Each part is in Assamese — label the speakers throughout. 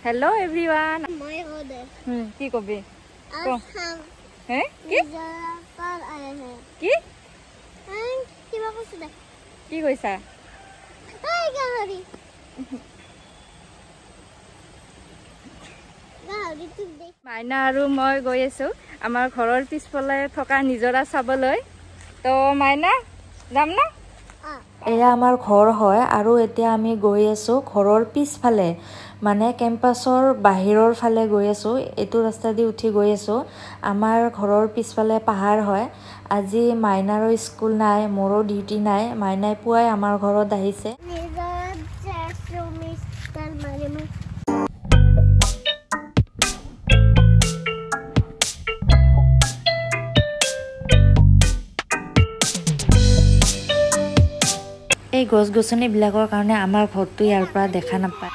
Speaker 1: Hello everyone.
Speaker 2: My order.
Speaker 1: কি কবি?
Speaker 2: হে?
Speaker 1: কি?
Speaker 2: কাল আয়ে হে।
Speaker 1: কি?
Speaker 2: কিবা কৈছে দে।
Speaker 1: কি কৈছা?
Speaker 2: এই গাহৰি। গাহৰি তুক দে।
Speaker 1: মাইনা আৰু মই গৈ আছো আমাৰ ঘৰৰ পিছফালে থকা নিজৰা চাবলৈ। তো মাইনা যাম না? এয়া আমাৰ ঘৰ হয় আৰু এতিয়া আমি গৈ আছো ঘৰৰ পিছফালে মানে কেম্পাছৰ বাহিৰৰ ফালে গৈ আছো। এইটো ৰাস্তা দি উঠি গৈ আছো। আমাৰ ঘৰৰ পিছফালে পাহাৰ হয়। আজি মাইনাৰো স্কুল নাই, মোৰো ডিউটি নাই। মাইনাই পুৱাই আমাৰ ঘৰত আহিছে। এই গছ-গছনিবিলাকৰ কাৰণে আমাৰ ঘৰটো ইয়াৰ পৰা দেখা নাপায়।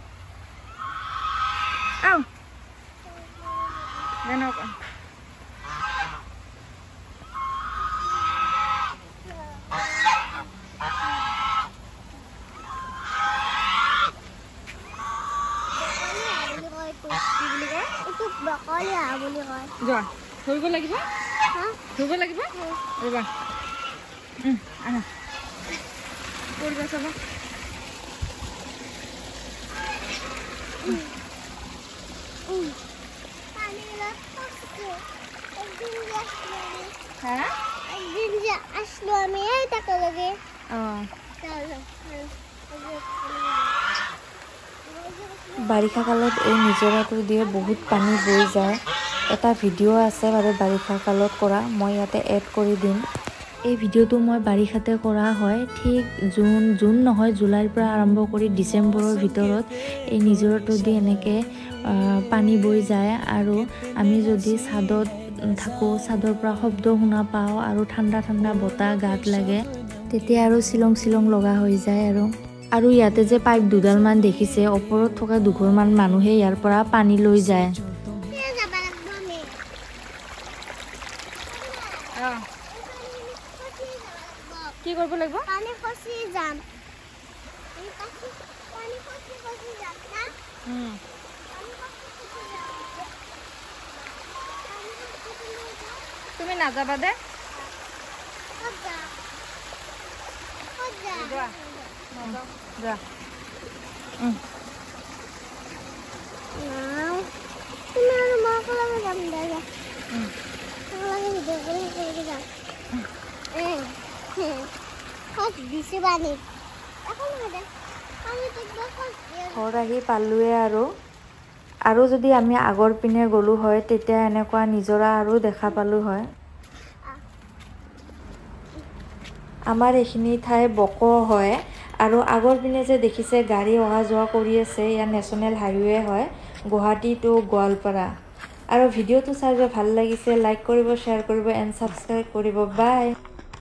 Speaker 1: ধৰিব লাগিব ৰবা আনা কৰিবা চাবা
Speaker 2: আসলো আমি এই টাকা লাগে
Speaker 1: বাৰিষা কালত এই নিজৰাটো দিয়ে বহুত পানী বৈ যায়। এটা ভিডিঅ' আছে বাৰু বাৰিষা কালত কৰা, মই ইয়াতে এড কৰি দিম। এই ভিডিঅ'টো মই বাৰিষাতে কৰা হয়। ঠিক জুন নহয় জুলাইৰ পৰা আৰম্ভ কৰি ডিচেম্বৰৰ ভিতৰত এই নিজৰাটো দি এনেকৈ পানী বৈ যায় আৰু আমি যদি ছাদত থাকোঁ, ছাদৰ পৰা শব্দ শুনা পাওঁ আৰু ঠাণ্ডা ঠাণ্ডা বতাহ গাত লাগে, তেতিয়া আৰু শ্বিলং লগা হৈ যায়। আৰু ইয়াতে যে পাইপ দুডালমান দেখিছে, ওপৰত থকা দুঘৰমান মানুহে ইয়াৰ পৰা পানী লৈ যায়। কি কৰিব লাগিব?
Speaker 2: পানী খচি যাম। পানী খচি যাম না?
Speaker 1: তুমি নাযাবা দে। ঘৰ আহি পালোৱে আৰু যদি আমি আগৰ পিনে গ'লো হয় তেতিয়া এনেকুৱা নিজৰা আৰু দেখা পালো হয়। আমাৰ এইখিনি ঠাই বক হয় আৰু আগৰ পিনে যে দেখিছে গাড়ী অহা যোৱা কৰি আছে, ইয়াৰ নেশ্যনেল হাইৱে হয়, গুৱাহাটী টু গোৱালপাৰা। আৰু ভিডিঅ'টো চাই যে ভাল লাগিছে, লাইক কৰিব, শ্বেয়াৰ কৰিব এণ্ড ছাবস্ক্ৰাইব কৰিব। বাই।